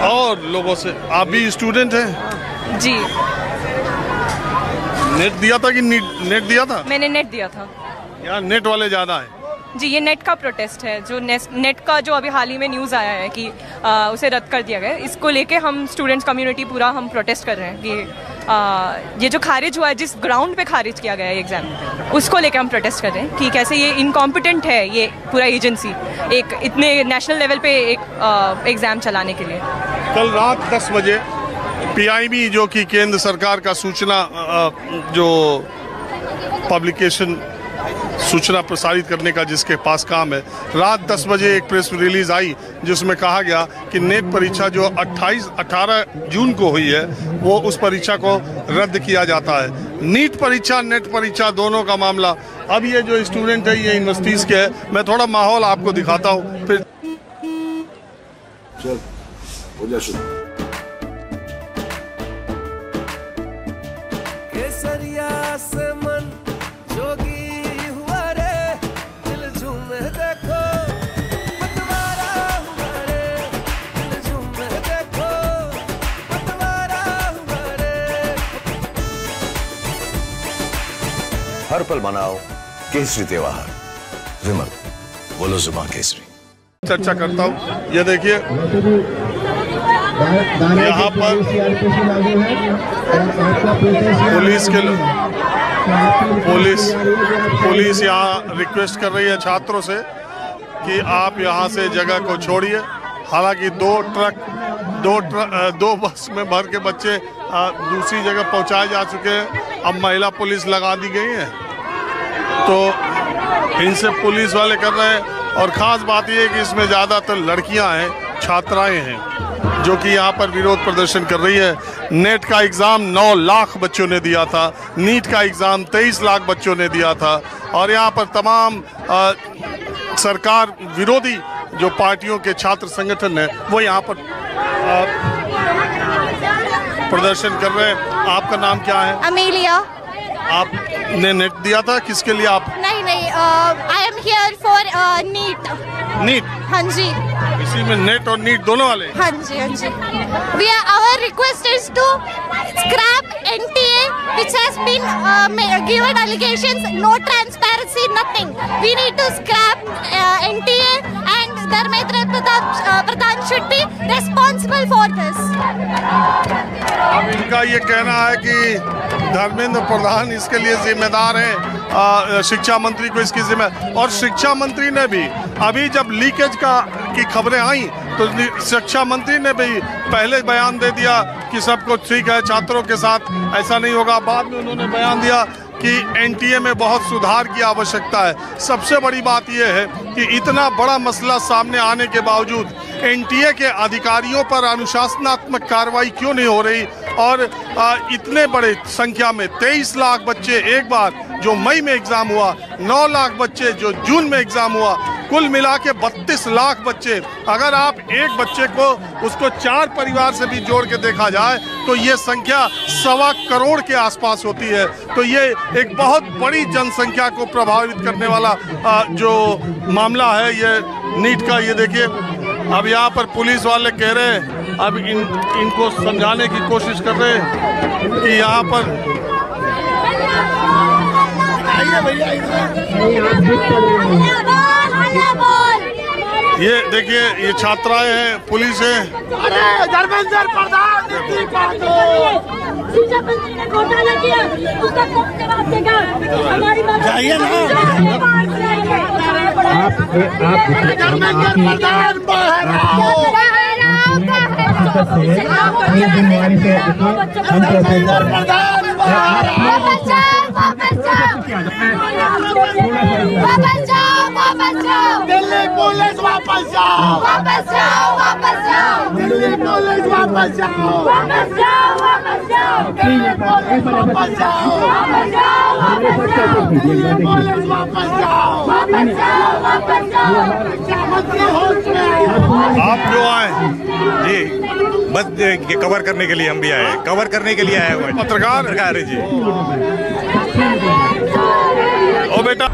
और लोगों से। आप भी स्टूडेंट हैं? जी। नेट दिया था कि नेट दिया था? मैंने नेट दिया था। यहाँ नेट वाले ज़्यादा हैं। जी, ये नेट का प्रोटेस्ट है, जो नेट का जो अभी हाल ही में न्यूज़ आया है कि उसे रद्द कर दिया गया। इसको लेके हम स्टूडेंट्स कम्युनिटी पूरा हम प्रोटेस्ट कर रहे हैं कि ये जो खारिज हुआ है, जिस ग्राउंड पे खारिज किया गया है एग्ज़ाम, उसको लेके हम प्रोटेस्ट कर रहे हैं कि कैसे ये इनकॉम्पिटेंट है ये पूरा एजेंसी एक इतने नेशनल लेवल पे एक एग्ज़ाम चलाने के लिए। कल रात 10 बजे PIB, जो कि केंद्र सरकार का जो पब्लिकेशन सूचना प्रसारित करने का जिसके पास काम है, रात 10 बजे एक प्रेस रिलीज आई जिसमें कहा गया कि नेट परीक्षा जो 18 जून को हुई है वो उस परीक्षा को रद्द किया जाता है। नीट परीक्षा, नेट परीक्षा दोनों का मामला। अब ये जो स्टूडेंट है ये यूनिवर्सिटीज़ के है। मैं थोड़ा माहौल आपको दिखाता हूँ फिर। चल हो जा शुरू। हर पल मनाओ केसरी त्योहार। विमल, बोलो जुबान केसरी। चर्चा करता हूँ। ये देखिए यहाँ पर पुलिस यहाँ रिक्वेस्ट कर रही है छात्रों से कि आप यहाँ से जगह को छोड़िए। हालांकि दो बस में भर के बच्चे दूसरी जगह पहुँचाए जा चुके हैं। अब महिला पुलिस लगा दी गई है तो इनसे पुलिस वाले कर रहे हैं। और ख़ास बात यह है कि इसमें ज़्यादातर लड़कियां हैं, छात्राएं हैं जो कि यहाँ पर विरोध प्रदर्शन कर रही है। नेट का एग्ज़ाम 9 लाख बच्चों ने दिया था, नीट का एग्ज़ाम 23 लाख बच्चों ने दिया था। और यहाँ पर तमाम सरकार विरोधी जो पार्टियों के छात्र संगठन है वो यहाँ पर प्रदर्शन कर रहे हैं। आपका नाम क्या है? अमेलिया। आपने नेट दिया था, किसके लिए आप? नहीं, I am here for NEET. NEET? हाँ जी। इसी में नेट और नीट दोनों वाले? हाँ जी, हाँ जी। Our request is to scrap NTA which has been given allegations, no transparency, nothing. We need to scrap NTA and Dharmendra Pradhan should be responsible for this. अब इनका ये कहना है कि धर्मेंद्र प्रधान इसके लिए जिम्मेदार हैं, शिक्षा मंत्री को इसकी जिम्मेदारी। और शिक्षा मंत्री ने भी अभी जब लीकेज की खबरें आई तो शिक्षा मंत्री ने भी पहले बयान दे दिया कि सब कुछ ठीक है, छात्रों के साथ ऐसा नहीं होगा। बाद में उन्होंने बयान दिया कि NTA में बहुत सुधार की आवश्यकता है। सबसे बड़ी बात यह है कि इतना बड़ा मसला सामने आने के बावजूद NTA के अधिकारियों पर अनुशासनात्मक कार्रवाई क्यों नहीं हो रही। और इतने बड़े संख्या में 23 लाख बच्चे एक बार जो मई में एग्ज़ाम हुआ, 9 लाख बच्चे जो जून में एग्ज़ाम हुआ, कुल मिला के 32 लाख बच्चे। अगर आप एक बच्चे को उसको 4 परिवार से भी जोड़ के देखा जाए तो ये संख्या 1.25 करोड़ के आसपास होती है। तो ये एक बहुत बड़ी जनसंख्या को प्रभावित करने वाला जो मामला है ये नीट का। ये देखिए अब यहाँ पर पुलिस वाले कह रहे हैं, अब इनको समझाने की कोशिश कर रहे हैं कि यहाँ पर ये देखिए ये छात्राएं हैं, पुलिस है। अरे धर्मेंद्र प्रधान ने घोटाला किया, उसका कौन जवाब देगा? हमारी बात जाइए ना। धर्मेंद्र प्रधान बाहर आओ। धर्मेंद्र प्रधान बाहर आओ। वापस जाओ, वापस जाओ। दिल्ली पुलिस वापस जाओ, वापस जाओ, वापस जाओ। दिल्ली पुलिस वापस जाओ, वापस जाओ, वापस जाओ। दिल्ली पुलिस वापस जाओ, वापस जाओ, वापस जाओ। दिल्ली पुलिस वापस जाओ, वापस जाओ, वापस जाओ। आप जो आए जी बस कवर करने के लिए हम भी आए, कवर करने के लिए आए हुए पत्रकार जी। ओ बेटा